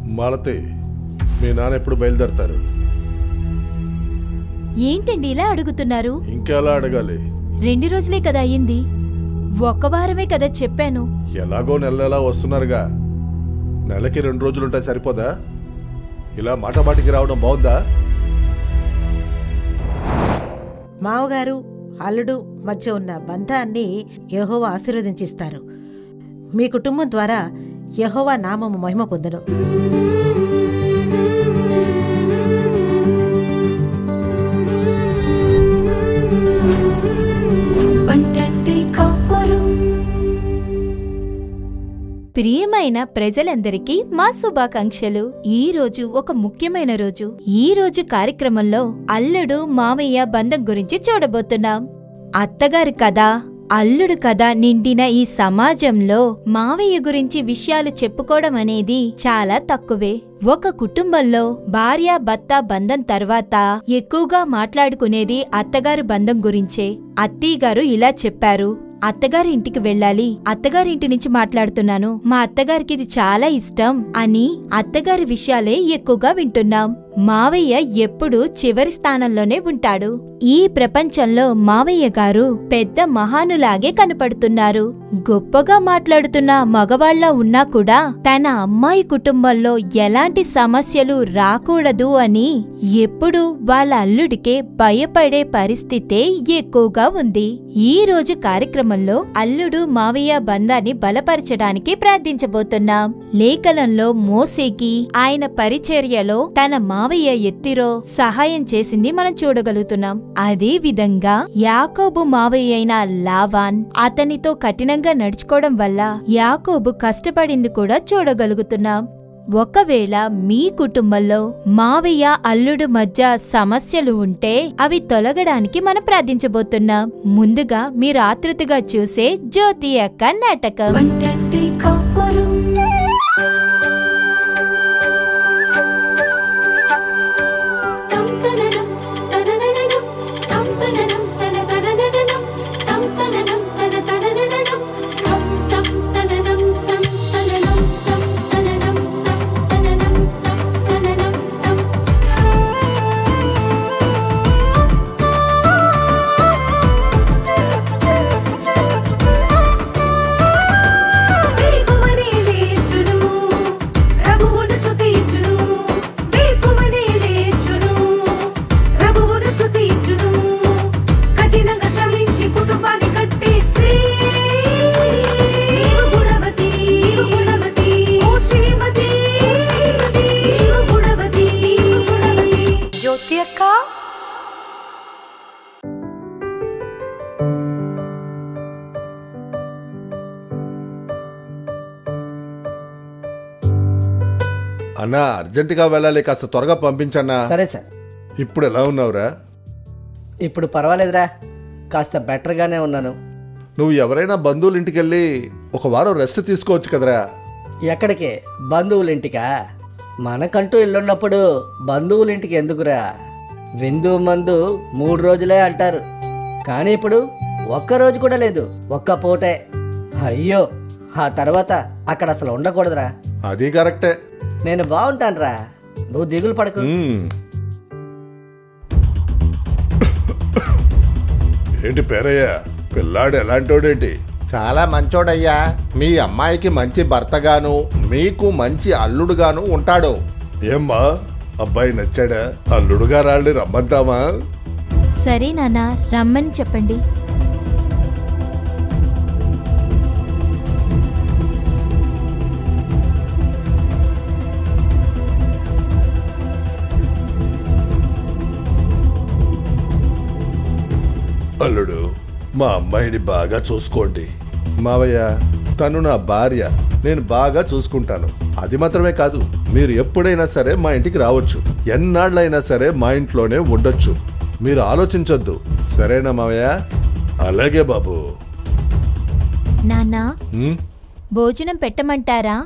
మాలతి, మీ నాన్న ఎప్పుడు బయలుదేరతారు? ఏంటండి ఇలా అడుగుతున్నారు? ఇంకెలా అడగాలి? 2 రోజులే కదా అయ్యింది. 1 వారమే కదా చెప్పాను. ఎలాగో నెల వస్తున్నారుగా, నెలకి 2 రోజులుంటే సరిపోదా? ఇలా మాటమాటికి రావడం బాగుందా? మావగారు అల్లుడు మధ్య ఉన్న బంధాన్ని యెహోవా ఆశీర్వదించిస్తారు. మీ కుటుంబం ద్వారా యెహోవా నామము మహిమ పొందును. ప్రియమైన ప్రజలందరికీ మా శుభాకాంక్షలు. ఈ రోజు ఒక ముఖ్యమైన రోజు. ఈ రోజు కార్యక్రమంలో అల్లుడు మామయ్య బంధం గురించి చూడబోతున్నాం. అత్తగారు కదా, అల్లుడు కదా నిండిన ఈ సమాజంలో మావయ్య గురించి విషయాలు చెప్పుకోవడం అనేది చాలా తక్కువే. ఒక కుటుంబంలో భార్య భర్త బంధం తర్వాత ఎక్కువగా మాట్లాడుకునేది అత్తగారు బంధం గురించే. అత్తయ్యగారు ఇలా చెప్పారు, అత్తగారి ఇంటికి వెళ్ళాలి, అత్తగారింటి నుంచి మాట్లాడుతున్నాను, మా అత్తగారికి ఇది చాలా ఇష్టం అని అత్తగారి విషయాలే ఎక్కువగా వింటున్నాం. మావయ్య ఎప్పుడూ చివరి స్థానంలోనే ఉంటాడు. ఈ ప్రపంచంలో మావయ్య గారు పెద్ద మహానులాగే కనపడుతున్నారు. గొప్పగా మాట్లాడుతున్న మగవాళ్ల ఉన్నా కూడా తన అమ్మాయి కుటుంబంలో ఎలాంటి సమస్యలు రాకూడదు అని ఎప్పుడూ వాళ్ళ అల్లుడికే భయపడే పరిస్థితే ఎక్కువగా ఉంది. ఈ రోజు కార్యక్రమంలో అల్లుడు మావయ్య బంధాన్ని బలపరచడానికి ప్రార్థించబోతున్నాం. లేఖనంలో మోసేకి ఆయన పరిచర్యలో తన మావయ్య ఎత్తిరో సహాయం చేసింది మనం చూడగలుగుతున్నాం. అదే విధంగా యాకోబు మావయ్య అయిన లావాన్ అతనితో కఠినంగా నడుచుకోవడం వల్ల యాకోబు కష్టపడింది కూడా చూడగలుగుతున్నాం. ఒకవేళ మీ కుటుంబంలో మావయ్య అల్లుడు మధ్య సమస్యలు ఉంటే అవి తొలగడానికి మనం ప్రార్థించబోతున్నాం. ముందుగా మీరు ఆతృతగా చూసే జ్యోతి అక్క నాటకం. అన్నా, అర్జెంటుగా వెళ్ళాలి, కాస్త త్వరగా పంపించన్నా. సరే సార్. ఇప్పుడు ఎలా ఉన్నావురా? ఇప్పుడు పర్వాలేదురా, కాస్త బెటర్గానే ఉన్నాను. నువ్వు ఎవరైనా బంధువుల ఇంటికి వెళ్ళి 1 వారం రెస్ట్ తీసుకోవచ్చు కదరా. ఎక్కడికి? బంధువులింటికా? మనకంటూ ఇల్లున్నప్పుడు బంధువులింటికి ఎందుకురా? విందు మందు 3 రోజులే అంటారు, కానీ ఇప్పుడు 1 రోజు కూడా లేదు, 1 పూటే. అయ్యో, ఆ తర్వాత అక్కడ అసలు ఉండకూడదురా. అది కరెక్టే. నేను బాగుంటానురా, నువ్వు దిగులు పడకు. ఏంటి పేరయ్యా, పిల్లాడు ఎలాంటోడేంటి? చాలా మంచోడయ్యా. మీ అమ్మాయికి మంచి భర్తగాను మీకు మంచి అల్లుడుగాను ఉంటాడు. ఏమ్మా, అబ్బాయి నచ్చాడా? అల్లుడుగా రాళ్ళని రమ్మంటామా? సరే నాన్న, రమ్మని చెప్పండి. అల్లుడు, మా అమ్మాయిని బాగా చూసుకోండి. మావయ్య, తను నా భార్య, నేను బాగా చూసుకుంటాను. అది మాత్రమే కాదు, మీరు ఎప్పుడైనా సరే మా ఇంటికి రావచ్చు, ఎన్నాళ్ళైనా సరే మా ఇంట్లోనే ఉండొచ్చు. మీరు ఆలోచించొద్దు, సరేనా మావయ్య? అలాగే బాబు. నాన్నా, భోజనం పెట్టమంటారా?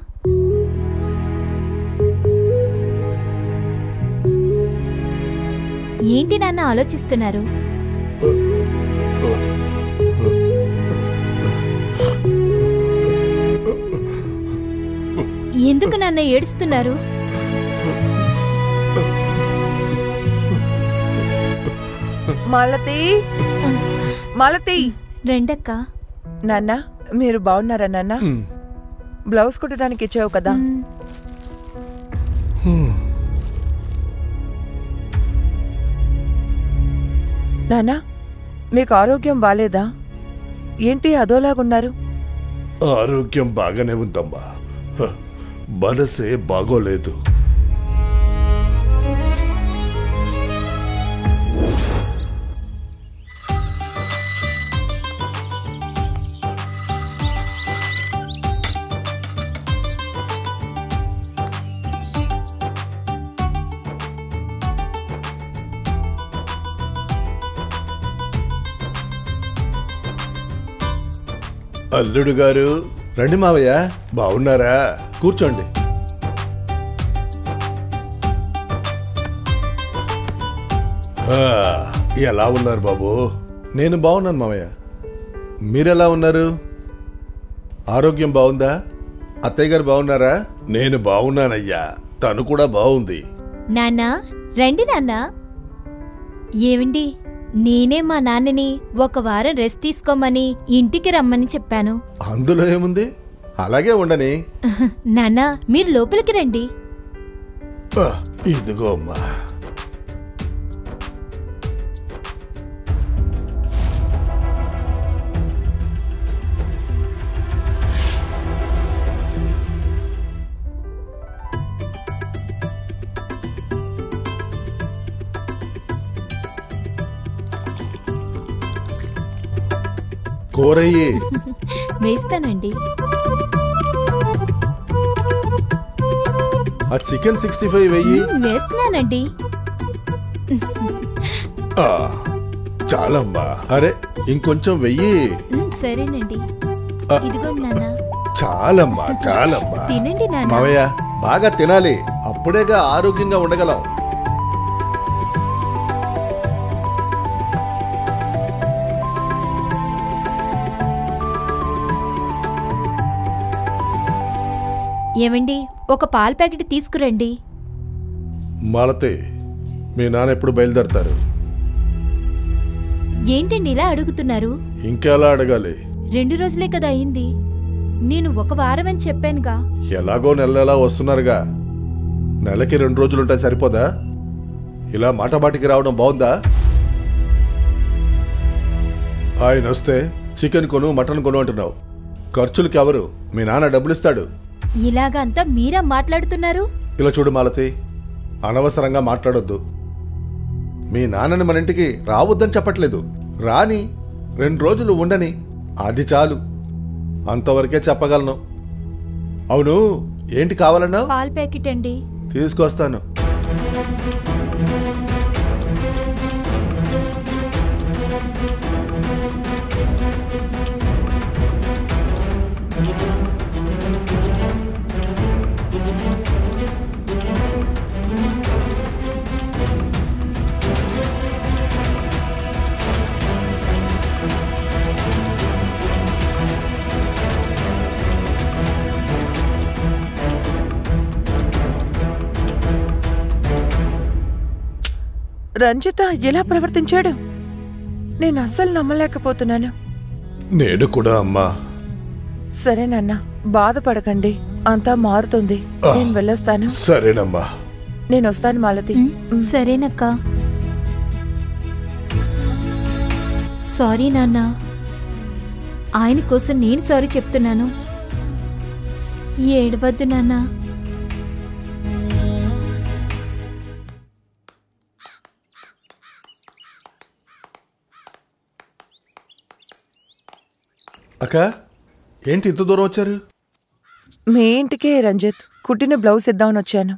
ఏంటి నాన్న ఆలోచిస్తున్నారు? ఎందుకు నాన్న ఏడుస్తున్నారు? మాలతి, మాలతి. రెండక్క. నాన్న, మీరు బాగున్నారా నాన్న? బ్లౌజ్ కుట్టడానికి ఇచ్చావు కదా. నాన్న, మీకు ఆరోగ్యం బాలేదా? ఏంటి అదోలాగున్నారు? ఆరోగ్యం బాగానే ఉందమ్మా, మనసే బాగోలేదు. అల్లుడు గారు రండి మావయ్య, బాగున్నారా? కూర్చోండి. ఎలా ఉన్నారు బాబు? నేను బాగున్నాను మావయ్య, మీరెలా ఉన్నారు? ఆరోగ్యం బాగుందా? అత్తయ్య గారు బాగున్నారా? నేను బాగున్నానయ్యా, తను కూడా బాగుంది. నాన్నా, రండి నాన్నా. ఏమండి, నేనే మా నాన్నని ఒక వారం రెస్ట్ తీసుకోమని ఇంటికి రమ్మని చెప్పాను. అందులో ఏముంది, అలాగే ఉండని. నాన్నా, మీరు లోపలికి రండి. ఇదిగో అమ్మా. కూరయ్యి వేస్తానండి. ఆ చికెన్ 65 వెయ్యి. వేస్తున్నానండి. చాలమ్మా. అరే ఇంకొంచెం వెయ్యి. సరేనండి. ఇదిగోండి నాన్న. చాలమ్మా చాలమ్మా. తినండి నాన్న. మావయ్య బాగా తినాలి, అప్పుడేగా ఆరోగ్యంగా ఉండగలం. ఏమండి, ఒక పాల ప్యాకెట్ తీసుకురండి. మాలతి, మీ నాన్న ఎప్పుడు బయలుదేరతారు? ఏంటండి ఇలా అడుగుతున్నారు? ఇంకెలా అడగాలి? 2 రోజులే కదా అయింది. నేను ఒక వారం అని చెప్పానుగా. ఎలాగో నెలలా వస్తున్నారుగా, నెలకి 2 రోజులుంటే సరిపోదా? ఇలా మాటమాటికి రావడం బాగుందా? ఆయన వస్తే చికెన్ కొను, మటన్ కొను అంటున్నావు. ఖర్చులకి ఎవరు? మీ నాన్న డబ్బులు ఇస్తాడు. ఇలాగంతా మీరా మాట్లాడుతున్నారు? ఇలా చూడు మాలతి, అనవసరంగా మాట్లాడొద్దు. మీ నాన్నని మన ఇంటికి రావద్దని చెప్పట్లేదు, రాని 2 రోజులు ఉండని, అది చాలు. అంతవరకే చెప్పగలను. అవును, ఏంటి కావాలన్నా? పాల ప్యాకెట్ అండి. తీసుకొస్తాను. రంజిత ఎలా ప్రవర్తించాడు? నేను అస్సలు నమ్మలేకపోతున్నాను. నేను కూడా అమ్మా. సరేనన్నా, బాధపడకండి, అంతా మారుతుంది. నేను వెళ్ళొస్తాను. సరేనమ్మా. నేను వస్తాను మాలతి. సరేనక్క. సారీ నాన్న, ఆయన కోసం నేను సారీ చెప్తున్నాను. ఏడవద్దు నాన్న. అక్క, ఏంటి ఇంత దూరం వచ్చారు? మీ ఇంటికే రంజిత్, కుట్టిన బ్లౌజ్ ఇద్దామని వచ్చాను.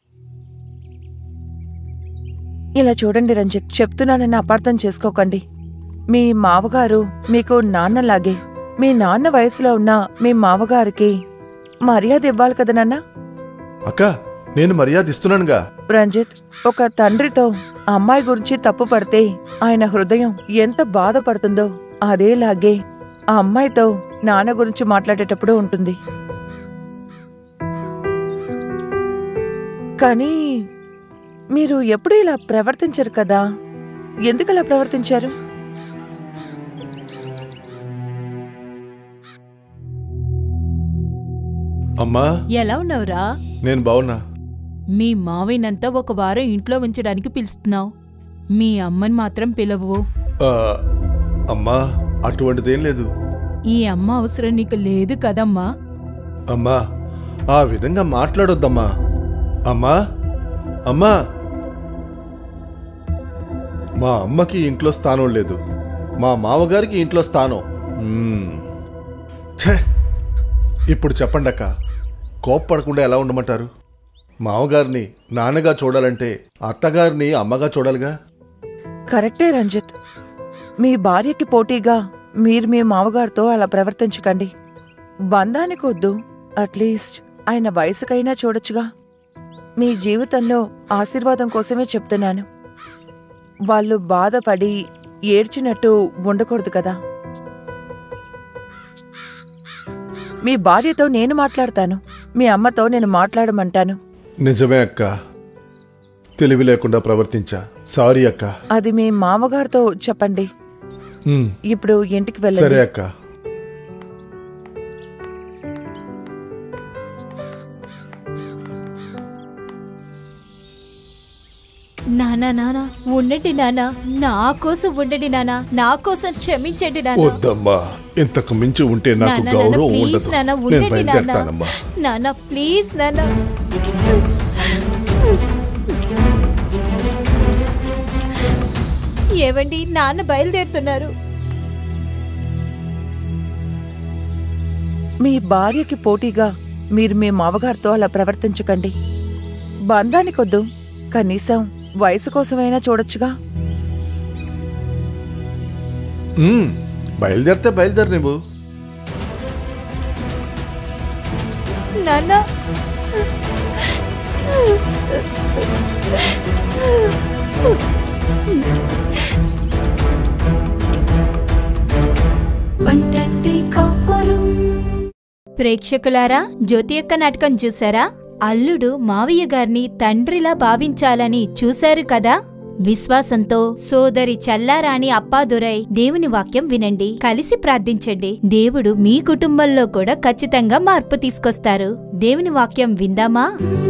ఇలా చూడండి రంజిత్, చెప్తున్నానని అపార్థం చేసుకోకండి. మీ మావగారు మీకు నాన్నలాగే. మీ నాన్న వయసులో ఉన్న మీ మావగారికి మర్యాద ఇవ్వాలి కదా నాన్న. అక్క, నేను మర్యాద ఇస్తున్నానుగా. రంజిత్, ఒక తండ్రితో అమ్మాయి గురించి తప్పు పడితే ఆయన హృదయం ఎంత బాధపడుతుందో అదేలాగే ఆ అమ్మాయితో నాన్న గురించి మాట్లాడేటప్పుడు ఉంటుంది. కానీ మీరు ఎప్పుడూ ఇలా ప్రవర్తించరు కదా, ఎందుకు అలా ప్రవర్తించారు? అమ్మా, ఎలా ఉన్నావురా? నేను బావున్నా. మీ మావయ్యనంతా ఒక వారం ఇంట్లో ఉంచడానికి పిలుస్తున్నావు, మీ అమ్మని మాత్రం పిలవు. ఆ, అమ్మా, అటువంటిదేం లేదు. ఈ అమ్మ అవసరం నీకు లేదు కదమ్మా. అమ్మా, ఆ విధంగా మాట్లాడొద్దమ్మా. అమ్మా, అమ్మా, మా అమ్మకి ఇంట్లో స్థానం లేదు, మా మామగారికి ఇంట్లో స్థానం. ఛే, ఇప్పుడు చెప్పండి అక్క, కోప్పడకుండా ఎలా ఉండమంటారు? మామగారిని నాన్నగా చూడాలంటే అత్తగారిని అమ్మగా చూడాలిగా. కరెక్టే రంజిత్, మీ భార్యకి పోటీగా మీరు మీ మామగారితో అలా ప్రవర్తించకండి. బంధానికి వద్దు, అట్లీస్ట్ ఆయన వయసుకైనా చూడొచ్చుగా. మీ జీవితంలో ఆశీర్వాదం కోసమే చెప్తున్నాను. వాళ్ళు బాధపడి ఏడ్చినట్టు ఉండకూడదు కదా. మీ భార్యతో నేను మాట్లాడతాను, మీ అమ్మతో నేను మాట్లాడమంటాను. నిజమే అక్క, తెలివి లేకుండా ప్రవర్తించా, సారీ అక్క. అది మీ మామగారితో చెప్పండి. ఇప్పుడు ఇంటికి సరే వెళ్ళండి. అక్క. నానా నానా ఉండండి నానా, నా కోసం ఉండండి నానా, నా కోసం క్షమించండి నానా. వద్దమ్మా, ఇంతకు మించి ఉంటే నాకు నానా, నానా, గౌరవం ప్లీజ్ ఉండదు. నానా, నేను ఉండండి నానా. బయలుదేరుతానమ్మా. నానా ప్లీజ్ నానా. ఏవండి, నాన్న బయలుదేరుతున్నారు. మీ భార్యకి పోటీగా మీరు మీ మామగారితో అలా ప్రవర్తించకండి. బంధానికొద్దు, కనీసం వయసు కోసమైనా చూడొచ్చుగా. బయలుదేరితే బయలుదేరు నువ్వు. నాన్న ప్రేక్షకులారా, జ్యోతి యొక్క నాటకం చూసారా? అల్లుడు మావయ్య గారిని తండ్రిలా భావించాలని చూశారు కదా. విశ్వాసంతో సోదరి చల్లారాణి అప్పాదురై దేవుని వాక్యం వినండి, కలిసి ప్రార్థించండి. దేవుడు మీ కుటుంబంలో కూడా ఖచ్చితంగా మార్పు తీసుకొస్తారు. దేవుని వాక్యం విందామా?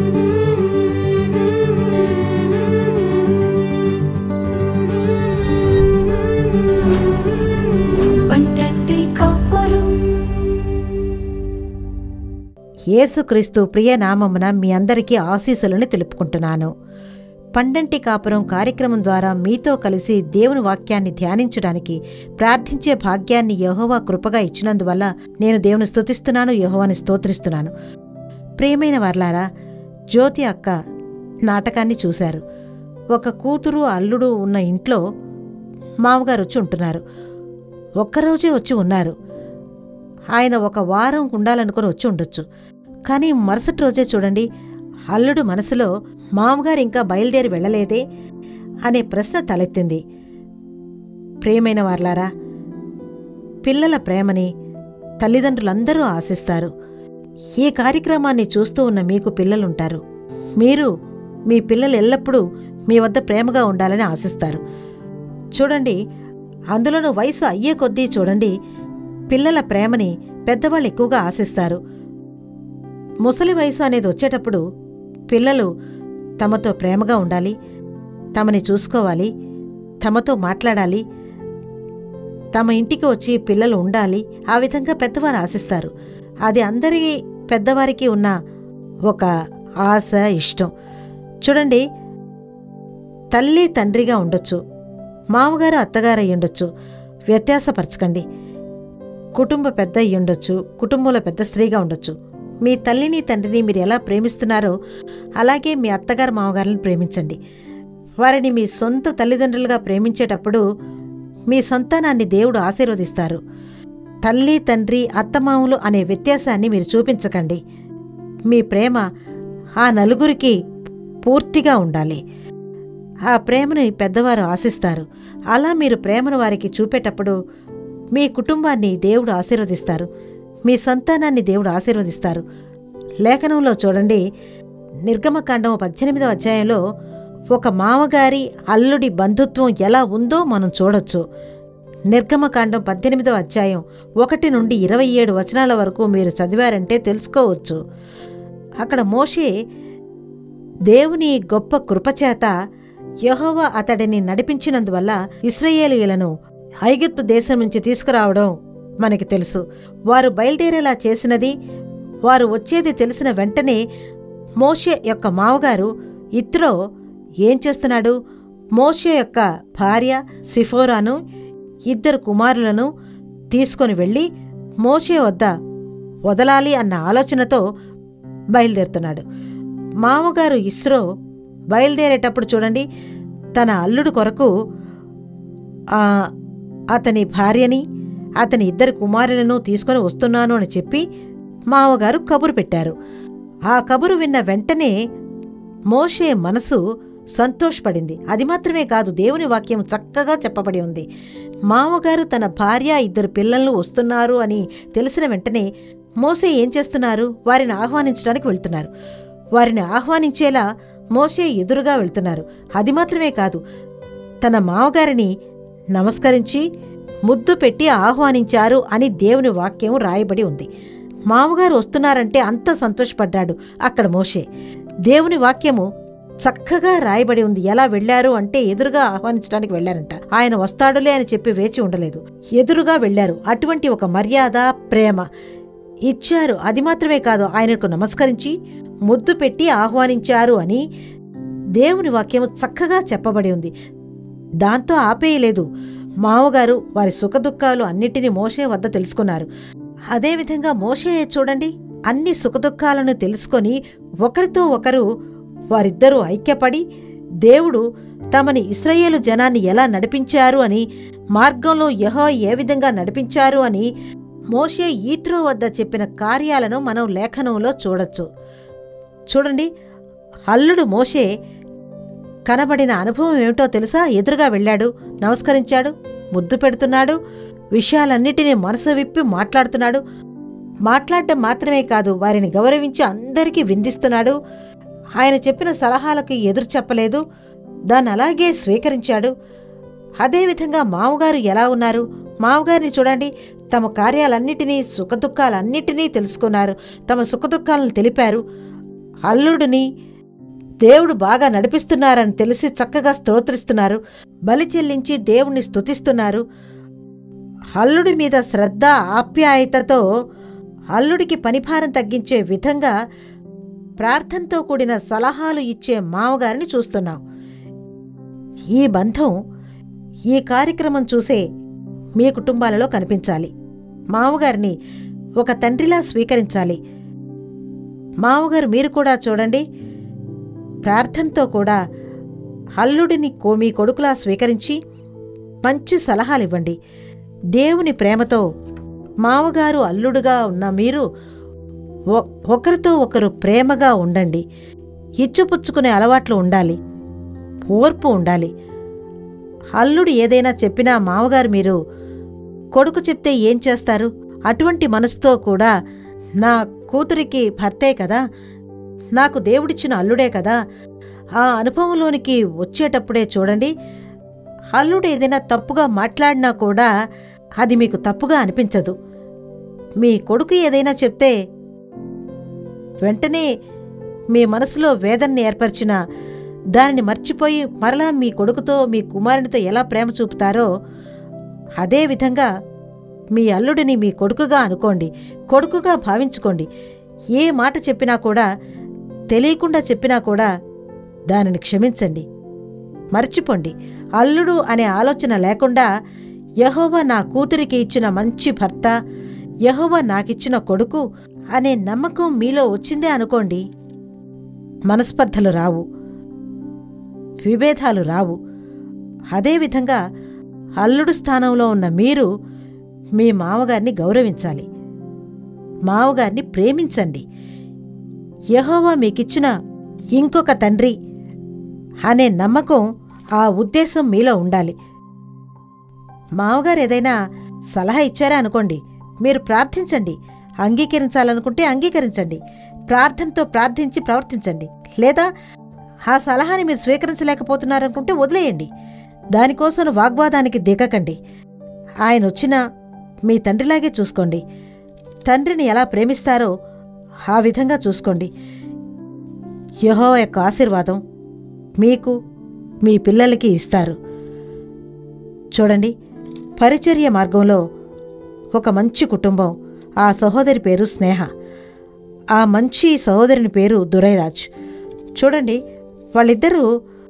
యేసుక్రీస్తు ప్రియనామమున మీ అందరికీ ఆశీస్సులను తెలుపుకుంటున్నాను. పండంటి కాపురం కార్యక్రమం ద్వారా మీతో కలిసి దేవుని వాక్యాన్ని ధ్యానించడానికి, ప్రార్థించే భాగ్యాన్ని యెహోవా కృపగా ఇచ్చినందువల్ల నేను దేవుని స్తుతిస్తున్నాను, యెహోవాని స్తోత్రిస్తున్నాను. ప్రియమైన వర్లారా, జ్యోతి అక్క నాటకాన్ని చూశారు. ఒక కూతురు అల్లుడు ఉన్న ఇంట్లో మామగారు వచ్చి ఉంటున్నారు. ఒక్కరోజే వచ్చి ఉన్నారు. ఆయన ఒక వారం ఉండాలనుకుని వచ్చి ఉండొచ్చు. కానీ మరుసటి రోజే చూడండి, అల్లుడు మనసులో మామగారు ఇంకా బయలుదేరి వెళ్ళలేదే అనే ప్రశ్న తలెత్తింది. ప్రియమైన వార్లారా, పిల్లల ప్రేమని తల్లిదండ్రులందరూ ఆశిస్తారు. ఈ కార్యక్రమాన్ని చూస్తూ ఉన్న మీకు పిల్లలుంటారు. మీరు మీ పిల్లలు ఎల్లప్పుడూ మీ వద్ద ప్రేమగా ఉండాలని ఆశిస్తారు. చూడండి, అందులోనూ వయసు అయ్యే కొద్దీ చూడండి, పిల్లల ప్రేమని పెద్దవాళ్ళు ఎక్కువగా ఆశిస్తారు. ముసలి వయసు అనేది వచ్చేటప్పుడు పిల్లలు తమతో ప్రేమగా ఉండాలి, తమని చూసుకోవాలి, తమతో మాట్లాడాలి, తమ ఇంటికి వచ్చి పిల్లలు ఉండాలి. ఆ విధంగా పెద్దవారు ఆశిస్తారు. అది అందరి పెద్దవారికి ఉన్న ఒక ఆశ, ఇష్టం. చూడండి, తల్లి తండ్రిగా ఉండొచ్చు, మామగారు అత్తగారు అయ్యుండొచ్చు, వ్యత్యాసపరచకండి. కుటుంబ పెద్ద అయ్యుండొచ్చు, కుటుంబంలో పెద్ద స్త్రీగా ఉండొచ్చు. మీ తల్లిని తండ్రిని మీరు ఎలా ప్రేమిస్తున్నారో అలాగే మీ అత్తగారు మామగారులను ప్రేమించండి. వారిని మీ సొంత తల్లిదండ్రులుగా ప్రేమించేటప్పుడు మీ సంతానాన్ని దేవుడు ఆశీర్వదిస్తారు. తల్లి తండ్రి అత్తమామలు అనే వ్యత్యాసాన్ని మీరు చూపించకండి. మీ ప్రేమ ఆ నలుగురికి పూర్తిగా ఉండాలి. ఆ ప్రేమను పెద్దవారు ఆశిస్తారు. అలా మీరు ప్రేమను వారికి చూపేటప్పుడు మీ కుటుంబాన్ని దేవుడు ఆశీర్వదిస్తారు, మీ సంతానాన్ని దేవుడు ఆశీర్వదిస్తారు. లేఖనంలో చూడండి, నిర్గమకాండం 18వ అధ్యాయంలో ఒక మామగారి అల్లుడి బంధుత్వం ఎలా ఉందో మనం చూడొచ్చు. నిర్గమకాండం 18వ అధ్యాయం 1 నుండి 27 వచనాల వరకు మీరు చదివారంటే తెలుసుకోవచ్చు. అక్కడ మోషే దేవుని గొప్ప కృపచేత యెహోవా అతడిని నడిపించినందువల్ల ఇశ్రాయేలీయులను ఐగుప్తు దేశం నుంచి తీసుకురావడం మనకి తెలుసు. వారు బయలుదేరేలా చేసినది, వారు వచ్చేది తెలిసిన వెంటనే మోషే యొక్క మావగారు ఇత్రో ఏం చేస్తున్నాడు? మోషే యొక్క భార్య సిఫోరాను 2 కుమారులను తీసుకొని వెళ్ళి మోషే వద్ద వదలాలి అన్న ఆలోచనతో బయలుదేరుతున్నాడు. మామగారు ఇస్రో బయలుదేరేటప్పుడు చూడండి, తన అల్లుడు కొరకు అతని భార్యని అతని 2 కుమారులను తీసుకొని వస్తున్నాను అని చెప్పి మామగారు కబురు పెట్టారు. ఆ కబురు విన్న వెంటనే మోషే మనసు సంతోషపడింది. అది మాత్రమే కాదు, దేవుని వాక్యం చక్కగా చెప్పబడి ఉంది. మామగారు తన భార్య 2 పిల్లలు వస్తున్నారు అని తెలిసిన వెంటనే మోషే ఏం చేస్తున్నారు? వారిని ఆహ్వానించడానికి వెళ్తున్నారు. వారిని ఆహ్వానించేలా మోషే ఎదురుగా వెళ్తున్నారు. అది మాత్రమే కాదు, తన మామగారిని నమస్కరించి ముద్దు పెట్టి ఆహ్వానించారు అని దేవుని వాక్యం రాయబడి ఉంది. మామగారు వస్తున్నారంటే అంత సంతోషపడ్డాడు అక్కడ మోషే. దేవుని వాక్యము చక్కగా రాయబడి ఉంది. ఎలా వెళ్లారు అంటే ఎదురుగా ఆహ్వానించడానికి వెళ్లారంట. ఆయన వస్తాడులే అని చెప్పి వేచి ఉండలేదు, ఎదురుగా వెళ్లారు. అటువంటి ఒక మర్యాద, ప్రేమ ఇచ్చారు. అది మాత్రమే కాదు, ఆయనకు నమస్కరించి ముద్దు పెట్టి ఆహ్వానించారు అని దేవుని వాక్యము చక్కగా చెప్పబడి ఉంది. దాంతో ఆపేయలేదు. మామగారు వారి సుఖదుఖాలు అన్నిటినీ మోషే వద్ద తెలుసుకున్నారు. అదేవిధంగా మోషే చూడండి, అన్ని సుఖదుఖాలను తెలుసుకొని ఒకరితో ఒకరు వారిద్దరూ ఐక్యపడి దేవుడు తమని ఇశ్రాయేలు జనాన్ని ఎలా నడిపించారు అని, మార్గంలో యెహోవా ఏ విధంగా నడిపించారు అని మోషే ఈత్రో వద్ద చెప్పిన కార్యాలను మనం లేఖనంలో చూడొచ్చు. చూడండి, అల్లుడు మోషే కనబడిన అనుభవం ఏమిటో తెలుసా? ఎదురుగా వెళ్ళాడు, నమస్కరించాడు, ముద్దు పెడుతున్నాడు, విషయాలన్నిటినీ మనసు విప్పి మాట్లాడుతున్నాడు. మాట్లాడటం మాత్రమే కాదు, వారిని గౌరవించి అందరికీ విందిస్తున్నాడు. ఆయన చెప్పిన సలహాలకు ఎదురు చెప్పలేదు, దాన్ని అలాగే స్వీకరించాడు. అదేవిధంగా మామగారు ఎలా ఉన్నారు? మామగారిని చూడండి, తమ కార్యాలన్నిటినీ, సుఖదుఖాలన్నిటినీ తెలుసుకున్నారు, తమ సుఖదుఖాలను తెలిపారు. అల్లుడిని దేవుడు బాగా నడిపిస్తున్నారని తెలిసి చక్కగా స్తోత్రిస్తున్నారు, బలి చెల్లించి దేవుణ్ణి స్తుతిస్తున్నారు. అల్లుడి మీద శ్రద్ధ, ఆప్యాయతతో అల్లుడికి పనిభారం తగ్గించే విధంగా ప్రార్థనతో కూడిన సలహాలు ఇచ్చే మామగారిని చూస్తున్నాం. ఈ బంధం, ఈ కార్యక్రమం చూసే మీ కుటుంబాలలో కనిపించాలి. మామగారిని ఒక తండ్రిలా స్వీకరించాలి. మామగారు మీరు కూడా చూడండి, ప్రార్థనతో కూడా అల్లుడిని మీ కొడుకులా స్వీకరించి మంచి సలహాలివ్వండి. దేవుని ప్రేమతో మామగారు అల్లుడుగా ఉన్న మీరు ఒకరితో ఒకరు ప్రేమగా ఉండండి. ఇచ్చుపుచ్చుకునే అలవాట్లు ఉండాలి, ఓర్పు ఉండాలి. అల్లుడు ఏదైనా చెప్పినా మామగారు మీరు కొడుకు చెప్తే ఏం చేస్తారు? అటువంటి మనసుతో కూడా నా కూతురికి భర్తే కదా, నాకు దేవుడిచ్చిన అల్లుడే కదా, ఆ అనుభవంలోనికి వచ్చేటప్పుడే చూడండి, అల్లుడు ఏదైనా తప్పుగా మాట్లాడినా కూడా అది మీకు తప్పుగా అనిపించదు. మీ కొడుకు ఏదైనా చెప్తే వెంటనే మీ మనసులో వేదనని ఏర్పరిచినా దానిని మర్చిపోయి మరలా మీ కొడుకుతో, మీ కుమారునితో ఎలా ప్రేమ చూపుతారో అదేవిధంగా మీ అల్లుడిని మీ కొడుకుగా అనుకోండి, కొడుకుగా భావించుకోండి. ఏ మాట చెప్పినా కూడా, తెలియకుండా చెప్పినా కూడా దానిని క్షమించండి, మర్చిపోండి. అల్లుడు అనే ఆలోచన లేకుండా యెహోవా నా కూతురికి ఇచ్చిన మంచి భర్త, యెహోవా నాకిచ్చిన కొడుకు అనే నమ్మకం మీలో వచ్చిందే అనుకోండి, మనస్పర్ధలు రావు, విభేదాలు రావు. అదేవిధంగా అల్లుడు స్థానంలో ఉన్న మీరు మీ మామగారిని గౌరవించాలి, మామగారిని ప్రేమించండి. యెహోవా మీకిచ్చిన ఇంకొక తండ్రి అనే నమ్మకం, ఆ ఉద్దేశం మీలో ఉండాలి. మామగారు ఏదైనా సలహా ఇచ్చారా అనుకోండి, మీరు ప్రార్థించండి. అంగీకరించాలనుకుంటే అంగీకరించండి, ప్రార్థనతో ప్రార్థించి ప్రవర్తించండి. లేదా ఆ సలహాని మీరు స్వీకరించలేకపోతున్నారనుకుంటే వదిలేయండి. దానికోసం వాగ్వాదానికి దిగకండి. ఆయన వచ్చినా మీ తండ్రిలాగే చూసుకోండి. తండ్రిని ఎలా ప్రేమిస్తారో ఆ విధంగా చూసుకోండి. యెహోవా యొక్క ఆశీర్వాదం మీకు మీ పిల్లలకి ఇస్తారు. చూడండి, పరిచర్య మార్గంలో ఒక మంచి కుటుంబం. ఆ సహోదరి పేరు స్నేహ. ఆ మంచి సహోదరుని పేరు దురైరాజ్. చూడండి, వాళ్ళిద్దరూ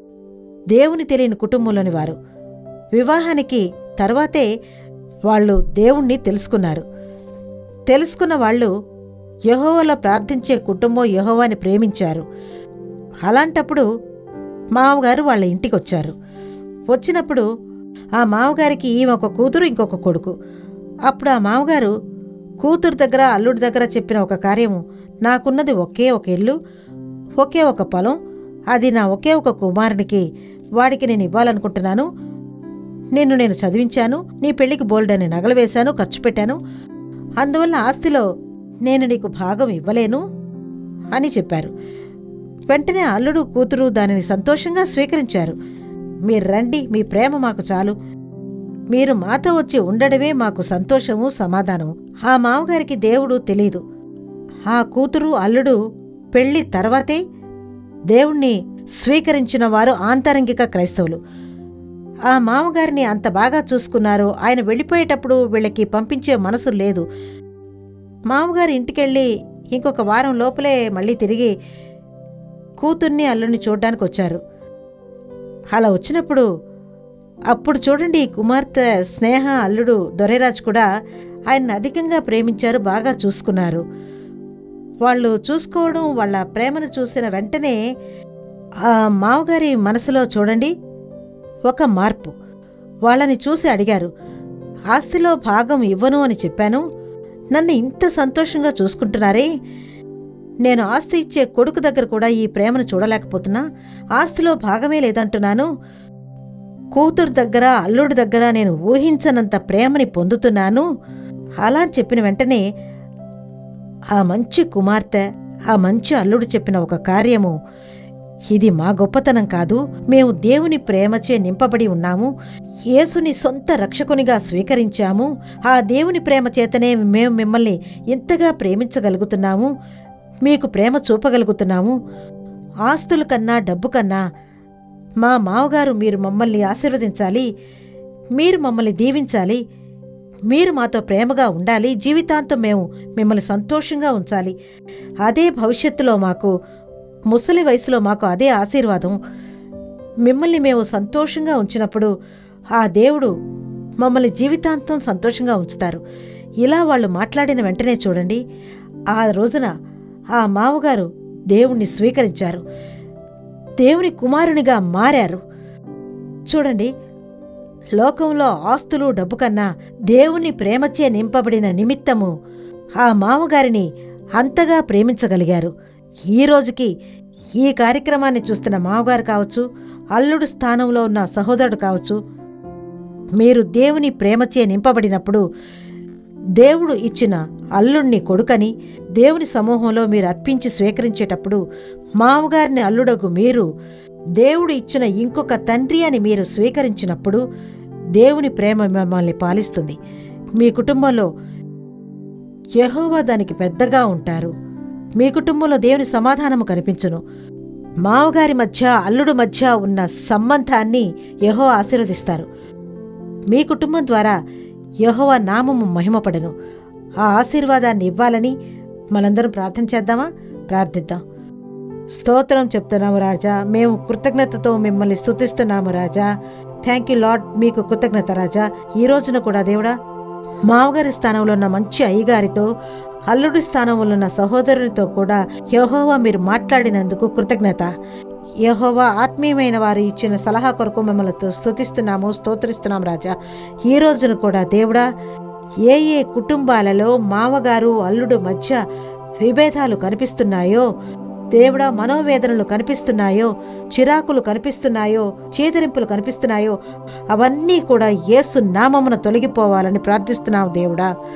దేవుని తెలియని కుటుంబంలోని వారు. వివాహానికి తర్వాతే వాళ్ళు దేవుణ్ణి తెలుసుకున్నారు. తెలుసుకున్న వాళ్ళు యెహోవాలో ప్రార్థించే కుటుంబం యెహోవాని ప్రేమించారు. అలాంటప్పుడు మామగారు వాళ్ళ ఇంటికొచ్చారు. వచ్చినప్పుడు ఆ మామగారికి ఈమె ఒక కూతురు, ఇంకొక కొడుకు. అప్పుడు ఆ మామగారు కూతురు దగ్గర అల్లుడి దగ్గర చెప్పిన ఒక కార్యము, నాకున్నది ఒకే ఒక ఇల్లు, ఒకే ఒక పొలం, అది నా ఒకే ఒక కుమారునికి, వాడికి నేను ఇవ్వాలనుకుంటున్నాను. నిన్ను నేను చదివించాను, నీ పెళ్లికి బోల్డని నగలు వేశాను, ఖర్చు పెట్టాను, అందువల్ల ఆస్తిలో నేను నీకు భాగం ఇవ్వలేను అని చెప్పారు. వెంటనే అల్లుడు కూతురు దానిని సంతోషంగా స్వీకరించారు. మీరు రండి, మీ ప్రేమ మాకు చాలు, మీరు మాతో వచ్చి ఉండడమే మాకు సంతోషము, సమాధానము. ఆ మామగారికి దేవుడు తెలీదు. ఆ కూతురు అల్లుడు పెళ్లి తర్వాతే దేవుణ్ణి స్వీకరించిన వారు ఆంతరంగిక క్రైస్తవులు. ఆ మామగారిని అంత బాగా చూసుకున్నారు. ఆయన వెళ్ళిపోయేటప్పుడు వీళ్ళకి పంపించే మనసు లేదు. మామగారు ఇంటికెళ్ళి ఇంకొక వారం లోపలే మళ్ళీ తిరిగి కూతుర్ని అల్లుడిని చూడ్డానికి వచ్చారు. అలా వచ్చినప్పుడు అప్పుడు చూడండి, ఈ కుమార్తె స్నేహ అల్లుడు దొరైరాజ్ కూడా ఆయన్ని అధికంగా ప్రేమించారు, బాగా చూసుకున్నారు. వాళ్ళు చూసుకోవడం, వాళ్ళ ప్రేమను చూసిన వెంటనే ఆ మామగారి మనసులో చూడండి ఒక మార్పు. వాళ్ళని చూసి అడిగారు, ఆస్తిలో భాగం ఇవ్వను అని చెప్పాను, నన్ను ఇంత సంతోషంగా చూసుకుంటున్నారే, నేను ఆస్తి ఇచ్చే కొడుకు దగ్గర కూడా ఈ ప్రేమను చూడలేకపోతున్నా, ఆస్తిలో భాగమే లేదంటున్నాను, కూతురు దగ్గర అల్లుడి దగ్గర నేను ఊహించనంత ప్రేమని పొందుతున్నాను. అలా చెప్పిన వెంటనే ఆ మంచి కుమార్తె, ఆ మంచి అల్లుడు చెప్పిన ఒక కార్యము, ఇది మా గొప్పతనం కాదు, మేము దేవుని ప్రేమచే నింపబడి ఉన్నాము, యేసుని సొంత రక్షకునిగా స్వీకరించాము, ఆ దేవుని ప్రేమ చేతనే మేము మిమ్మల్ని ఎంతగా ప్రేమించగలుగుతున్నాము, మీకు ప్రేమ చూపగలుగుతున్నాము. ఆస్తుల కన్నా డబ్బు కన్నా మా మావగారు మీరు మమ్మల్ని ఆశీర్వదించాలి, మీరు మమ్మల్ని దీవించాలి, మీరు మాతో ప్రేమగా ఉండాలి, జీవితాంతం మేము మిమ్మల్ని సంతోషంగా ఉంచాలి, అదే భవిష్యత్తులో మాకు, ముసలి వయసులో మాకు అదే ఆశీర్వాదం. మిమ్మల్ని మేము సంతోషంగా ఉంచినప్పుడు ఆ దేవుడు మమ్మల్ని జీవితాంతం సంతోషంగా ఉంచుతారు. ఇలా వాళ్ళు మాట్లాడిన వెంటనే చూడండి, ఆ రోజున ఆ మావగారు దేవుణ్ణి స్వీకరించారు, దేవుని కుమారునిగా మారారు. చూడండి, లోకంలో ఆస్తులు డబ్బు కన్నా దేవుని ప్రేమచే నింపబడిన నిమిత్తము ఆ మామగారిని అంతగా ప్రేమించగలిగారు. ఈ రోజుకి ఈ కార్యక్రమాన్ని చూస్తున్న మామగారు కావచ్చు, అల్లుడు స్థానంలో ఉన్న సహోదరుడు కావచ్చు, మీరు దేవుని ప్రేమచే నింపబడినప్పుడు దేవుడు ఇచ్చిన అల్లుణ్ణి కొడుకని దేవుని సమూహంలో మీరు అర్పించి స్వీకరించేటప్పుడు మామగారిని అల్లుడగు మీరు దేవుడు ఇచ్చిన ఇంకొక తండ్రి అని మీరు స్వీకరించినప్పుడు దేవుని ప్రేమ మిమ్మల్ని పాలిస్తుంది. మీ కుటుంబంలో యెహోవా దానికి పెద్దగా ఉంటారు. మీ కుటుంబంలో దేవుని సమాధానము కనిపించును. మామగారి మధ్య అల్లుడు మధ్య ఉన్న సంబంధాన్ని యెహోవా ఆశీర్వదిస్తారు. మీ కుటుంబం ద్వారా యెహోవా నామము మహిమపడను. ఆ ఆశీర్వాదాన్ని ఇవ్వాలని మనందరం ప్రార్థన చేద్దామా? ప్రార్థిద్దాం. స్తోత్రం చెప్తున్నాము రాజా, మేము కృతజ్ఞతతో మిమ్మల్ని స్తుతిస్తున్నాము రాజా. థ్యాంక్ యూ లార్డ్, మీకు కృతజ్ఞత రాజా. ఈ రోజున కూడా దేవుడా, మామగారి స్థానంలో ఉన్న మంచి అయ్యగారితో, అల్లుడి స్థానంలో ఉన్న సహోదరునితో కూడా యెహోవా మీరు మాట్లాడినందుకు కృతజ్ఞత. యెహోవా ఆత్మీయమైన వారు ఇచ్చిన సలహా కొరకు మిమ్మల్ని స్తుతిస్తున్నాము, స్తోత్రిస్తున్నాం రాజా. ఈ రోజున కూడా దేవుడా, ఏ ఏ కుటుంబాలలో మామగారు అల్లుడు మధ్య విభేదాలు కనిపిస్తున్నాయో దేవుడా, మనోవేదనలు కనిపిస్తున్నాయో, చిరాకులు కనిపిస్తున్నాయో, చేదరింపులు కనిపిస్తున్నాయో, అవన్నీ కూడా యేసు నామమున తొలగిపోవాలని ప్రార్థిస్తున్నావు దేవుడా.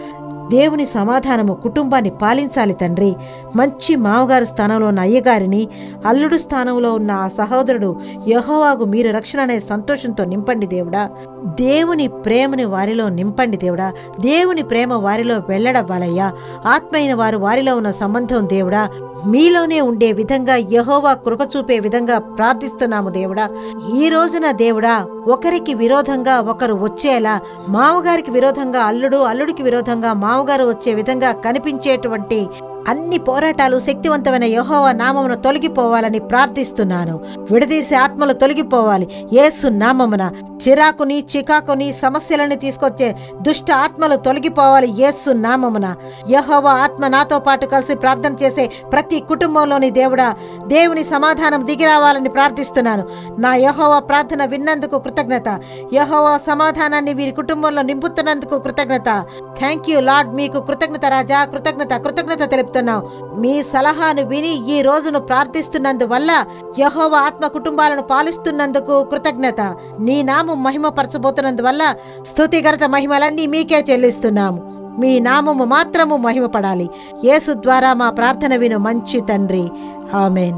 దేవుని సమాధానము కుటుంబాన్ని పాలించాలి తండ్రి. మంచి మామగారు స్థానంలో ఉన్న అయ్యగారిని, అల్లుడు స్థానంలో ఉన్న ఆ సహోదరుడు యెహోవాకు మీరు రక్షణ అనే సంతోషంతో నింపండి దేవుడా. దేవుని ప్రేమని వారిలో నింపండి దేవుడా. దేవుని ప్రేమ వారిలో వెల్లడవ్వాలయ్యా. ఆత్మైన వారు వారిలో ఉన్న సంబంధం దేవుడా మీలోనే ఉండే విధంగా యెహోవా కృప చూపే విధంగా ప్రార్థిస్తున్నాము దేవుడా. ఈ రోజున దేవుడా ఒకరికి విరోధంగా ఒకరు వచ్చేలా, మామగారికి విరోధంగా అల్లుడు, అల్లుడికి విరోధంగా మామగారు వచ్చే విధంగా కనిపించేటువంటి అన్ని పోరాటాలు శక్తివంతమైన యెహోవా నామమున తొలగిపోవాలని ప్రార్థిస్తున్నాను. విడదీసే ఆత్మలు తొలగిపోవాలి యేసు నామమున. చిరాకుని, చికాకుని, సమస్యలని తీసుకొచ్చే దుష్ట ఆత్మలు తొలగిపోవాలి యేసు నామమున. యెహోవా ఆత్మ నాతో పాటు కలిసి ప్రార్థన చేసే ప్రతి కుటుంబంలోని దేవుడా దేవుని సమాధానం దిగిరావాలని ప్రార్థిస్తున్నాను. నా యెహోవా ప్రార్థన విన్నందుకు కృతజ్ఞత. యెహోవా సమాధానాన్ని వీరి కుటుంబంలో నింపుతున్నందుకు కృతజ్ఞత. Thank you Lord. మీకు కృతజ్ఞత రాజా, కృతజ్ఞత తెలుపుతున్నాం. మీ సలహాను విని ఈ రోజును ప్రార్థిస్తున్నందువల్ల యెహోవా ఆత్మ కుటుంబాలను పాలిస్తున్నందుకు కృతజ్ఞత. నీ నామం మహిమపరచబోతున్నందువల్ల స్తుతి ఘనత మహిమలన్నీ మీకే చెల్లిస్తున్నాము. మీ నామము మాత్రము మహిమపడాలి. యేసు ద్వారా మా ప్రార్థన విను మంచి తండ్రి. ఆమేన్.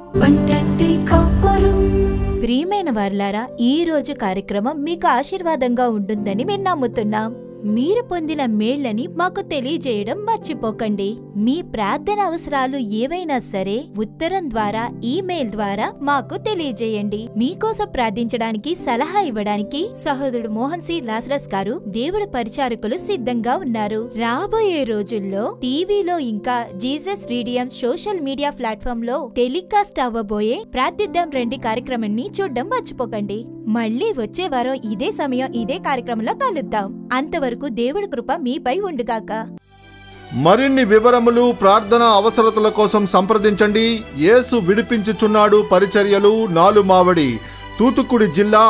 ప్రియమైన వారులారా, ఈ రోజు కార్యక్రమం మీకు ఆశీర్వాదంగా ఉంటుందని మేము నమ్ముతున్నాం. మీరు పొందిన మేళ్లని మాకు తెలియజేయడం మర్చిపోకండి. మీ ప్రార్థన అవసరాలు ఏవైనా సరే ఉత్తరం ద్వారా, ఈమెయిల్ ద్వారా మాకు తెలియజేయండి. మీకోసం ప్రార్థించడానికి, సలహా ఇవ్వడానికి సహోదరుడు మోహన్ సి లాసరస్ గారు, దేవుడి పరిచారకులు సిద్ధంగా ఉన్నారు. రాబోయే రోజుల్లో టీవీలో ఇంకా Jesus redeems social media platform లో టెలికాస్ట్ అవ్వబోయే ప్రార్థిద్దాం రండి కార్యక్రమాన్ని చూడడం మర్చిపోకండి. మళ్ళీ వచ్చే వారం ఇదే సమయం ఇదే కార్యక్రమంలో కలుద్దాం. అంతవరకు దేవుడి కృప మీపై ఉండుగాక. మరిన్ని వివరములు, ప్రార్థన అవసరతల కోసం సంప్రదించండి. యేసు విడిపించుచున్నాడు పరిచర్యలు, 4 మావడి, తూతుక్కుడి జిల్లా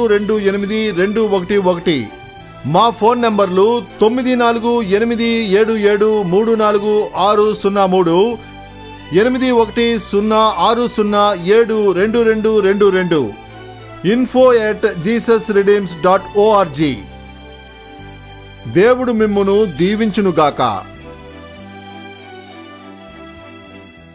628211. మా ఫోన్ నంబర్లు 9487734603, 8106072222, info@jesusredeems.org. దేవుడు మిమ్మును దీవించునుగాక.